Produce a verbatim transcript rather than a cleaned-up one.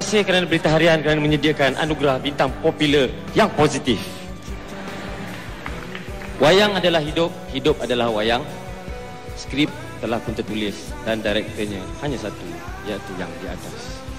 Terima kasih kerana Berita Harian kerana menyediakan anugerah bintang popular yang positif. Wayang adalah hidup, hidup adalah wayang. Skrip telah pun tertulis dan direkturnya hanya satu, iaitu yang di atas.